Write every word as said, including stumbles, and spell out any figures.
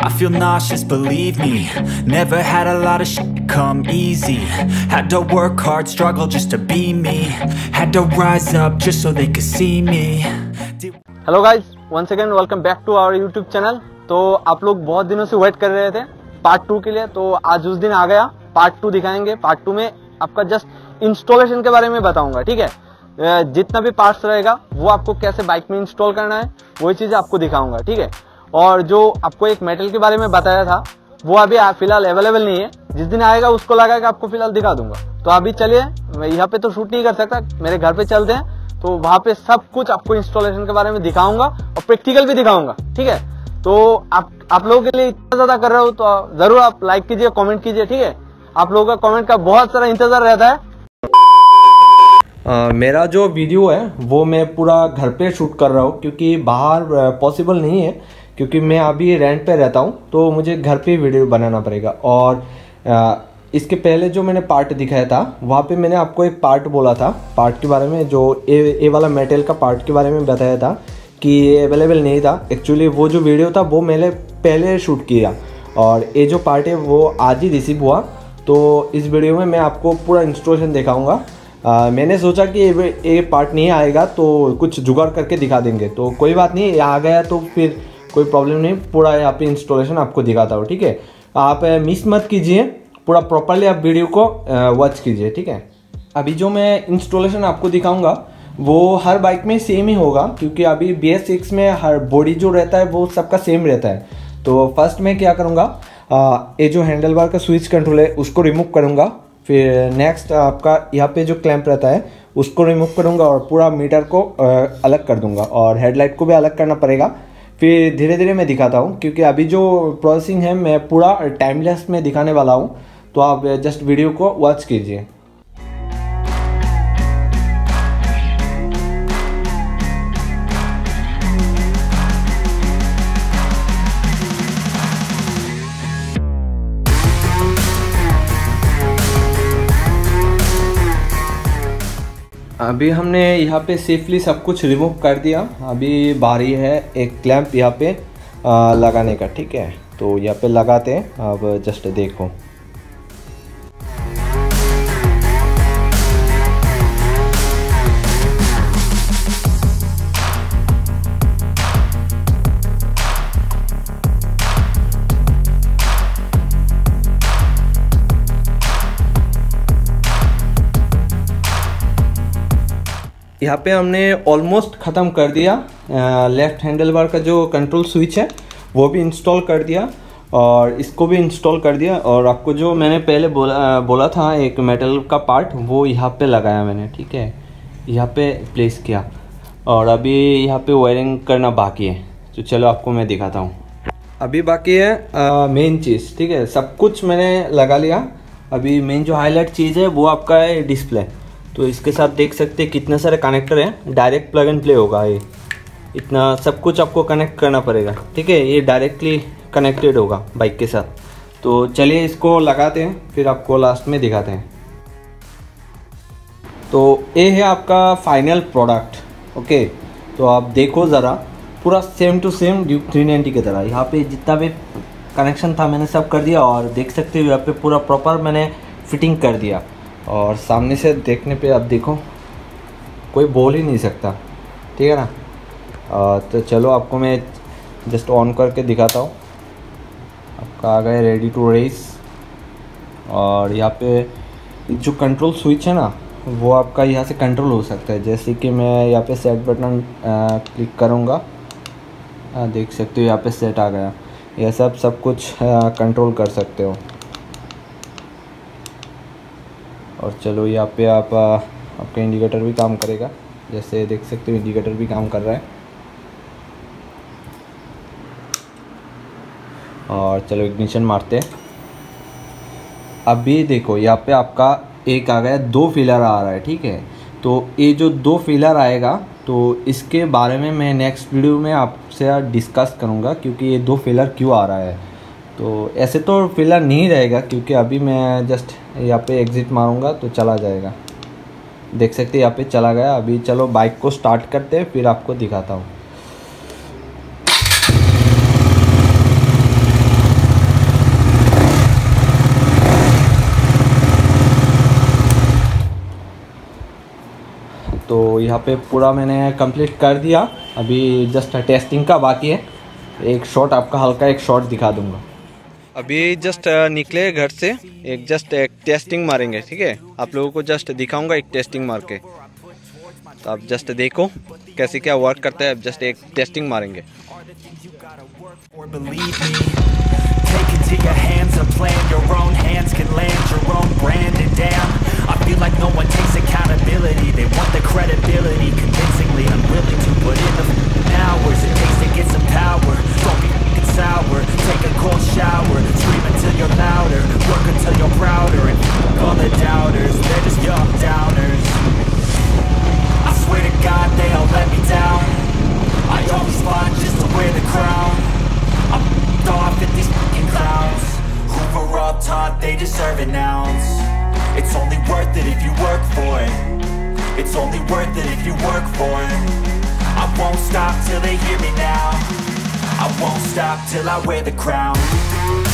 I feel nauseous, believe me. Never had a lot of shit come easy. Had to work hard, struggle just to be me. Had to rise up just so they could see me. Hello guys, once again welcome back to our YouTube channel. तो आप लोग बहुत दिनों से wait कर रहे थे part two के लिए, तो आज उस दिन आ गया। पार्ट टू दिखाएंगे। पार्ट टू में आपका जस्ट इंस्टॉलेशन के बारे में बताऊंगा, ठीक है। जितना भी पार्ट्स रहेगा वो आपको कैसे बाइक में इंस्टॉल करना है वही चीज आपको दिखाऊंगा, ठीक है। और जो आपको एक मेटल के बारे में बताया था वो अभी फिलहाल अवेलेबल नहीं है। जिस दिन आएगा उसको लगा के आपको फिलहाल दिखा दूंगा। तो अभी चलिए, मैं यहाँ पे तो शूट नहीं कर सकता, मेरे घर पे चलते हैं, तो वहां पे सब कुछ आपको इंस्टॉलेशन के बारे में दिखाऊंगा और प्रैक्टिकल भी दिखाऊंगा, ठीक है। तो आप आप लोगों के लिए इतना ज्यादा कर रहा हूँ तो जरूर आप लाइक कीजिए, कमेंट कीजिए, ठीक है। आप लोगों का कमेंट का बहुत सारा इंतजार रहता है। Uh, मेरा जो वीडियो है वो मैं पूरा घर पे शूट कर रहा हूँ, क्योंकि बाहर पॉसिबल नहीं है, क्योंकि मैं अभी रेंट पे रहता हूँ, तो मुझे घर पे वीडियो बनाना पड़ेगा। और uh, इसके पहले जो मैंने पार्ट दिखाया था वहाँ पे मैंने आपको एक पार्ट बोला था, पार्ट के बारे में, जो ए, ए वाला मेटल का पार्ट के बारे में बताया था कि ये अवेलेबल नहीं था। एक्चुअली वो जो वीडियो था वो मैंने पहले शूट किया, और ये जो पार्ट है वो आज ही रिसीव हुआ। तो इस वीडियो में मैं आपको पूरा इंस्टॉलेशन दिखाऊँगा। Uh, मैंने सोचा कि ये, ये पार्ट नहीं आएगा तो कुछ जुगाड़ करके दिखा देंगे, तो कोई बात नहीं, ये आ गया तो फिर कोई प्रॉब्लम नहीं, पूरा यहाँ पे इंस्टॉलेशन आपको दिखाता हूँ, ठीक है। आप मिस मत कीजिए, पूरा प्रॉपरली आप वीडियो को वॉच कीजिए, ठीक है। अभी जो मैं इंस्टॉलेशन आपको दिखाऊंगा वो हर बाइक में सेम ही होगा, क्योंकि अभी बी एस सिक्स में हर बॉडी जो रहता है वो सबका सेम रहता है। तो फर्स्ट मैं क्या करूँगा, ये जो हैंडल बार का स्विच कंट्रोल है उसको रिमूव करूँगा। फिर नेक्स्ट आपका यहाँ पे जो क्लैंप रहता है उसको रिमूव करूँगा और पूरा मीटर को अलग कर दूँगा, और हेडलाइट को भी अलग करना पड़ेगा। फिर धीरे धीरे मैं दिखाता हूँ, क्योंकि अभी जो प्रोसेसिंग है मैं पूरा टाइमलेस में दिखाने वाला हूँ, तो आप जस्ट वीडियो को वॉच कीजिए। अभी हमने यहाँ पे सेफली सब कुछ रिमूव कर दिया। अभी बारी है एक क्लैंप यहाँ पे आ, लगाने का, ठीक है। तो यहाँ पे लगाते हैं, अब जस्ट देखो। यहाँ पे हमने ऑलमोस्ट ख़त्म कर दिया। लेफ़्ट हैंडल बार का जो कंट्रोल स्विच है वो भी इंस्टॉल कर दिया, और इसको भी इंस्टॉल कर दिया। और आपको जो मैंने पहले बोला बोला था एक मेटल का पार्ट, वो यहाँ पे लगाया मैंने, ठीक है, यहाँ पे प्लेस किया। और अभी यहाँ पे वायरिंग करना बाकी है, तो चलो आपको मैं दिखाता हूँ। अभी बाकी है मेन चीज़, ठीक है। सब कुछ मैंने लगा लिया। अभी मेन जो हाईलाइट चीज़ है वो आपका है डिस्प्ले। तो इसके साथ देख सकते हैं कितने सारे कनेक्टर हैं, डायरेक्ट प्लग एंड प्ले होगा ये। इतना सब कुछ आपको कनेक्ट करना पड़ेगा, ठीक है। ये डायरेक्टली कनेक्टेड होगा बाइक के साथ। तो चलिए इसको लगाते हैं, फिर आपको लास्ट में दिखाते हैं। तो ये है आपका फाइनल प्रोडक्ट, ओके। तो आप देखो ज़रा, पूरा same to same Duke three ninety की तरह। यहाँ पे जितना भी कनेक्शन था मैंने सब कर दिया, और देख सकते हो यहाँ पे पूरा प्रॉपर मैंने फिटिंग कर दिया। और सामने से देखने पे आप देखो, कोई बोल ही नहीं सकता, ठीक है ना। आ, तो चलो आपको मैं जस्ट ऑन करके दिखाता हूँ। आपका आ गया रेडी टू रेस। और यहाँ पे जो कंट्रोल स्विच है ना, वो आपका यहाँ से कंट्रोल हो सकता है। जैसे कि मैं यहाँ पे सेट बटन क्लिक करूँगा, देख सकते हो यहाँ पे सेट आ गया। यह सब सब कुछ कंट्रोल कर सकते हो। और चलो यहाँ पे आप आपका इंडिकेटर भी काम करेगा, जैसे देख सकते हो इंडिकेटर भी काम कर रहा है। और चलो इग्निशन मारते हैं। अभी देखो यहाँ पे आपका एक आ गया, दो फिलर आ रहा है, ठीक है। तो ये जो दो फिलर आएगा, तो इसके बारे में मैं नेक्स्ट वीडियो में आपसे डिस्कस करूँगा, क्योंकि ये दो फिलर क्यों आ रहा है। तो ऐसे तो फिलहाल नहीं रहेगा, क्योंकि अभी मैं जस्ट यहाँ पे एग्ज़िट मारूंगा तो चला जाएगा। देख सकते हैं यहाँ पे चला गया। अभी चलो बाइक को स्टार्ट करते हैं, फिर आपको दिखाता हूँ। तो यहाँ पे पूरा मैंने कंप्लीट कर दिया, अभी जस्ट टेस्टिंग का बाकी है। एक शॉट आपका हल्का एक शॉट दिखा दूंगा। अभी जस्ट निकले घर से, एक जस्ट एक टेस्टिंग मारेंगे, ठीक है। आप लोगों को जस्ट दिखाऊंगा एक टेस्टिंग मार के, तो आप जस्ट देखो कैसे क्या वर्क करता है। अब जस्ट एक टेस्टिंग मारेंगे। Take it to your hands, a plan your own hands can land your own brand. And damn, I feel like no one takes accountability. They want the credibility, convincingly unwilling to put in the hours it takes to get some power. Don't be f***ing sour, take a cold shower, scream until you're louder, work until you're prouder, and f*** all the doubters, they're just young downers. I swear to God they all let me down. I always fought just to wear the crown. I'm f***ed off at these f***ing clowns who were all taught they deserve an ounce. It's only worth it if you work for it. It's only worth it if you work for it. I won't stop till they hear me now. I won't stop till I wear the crown.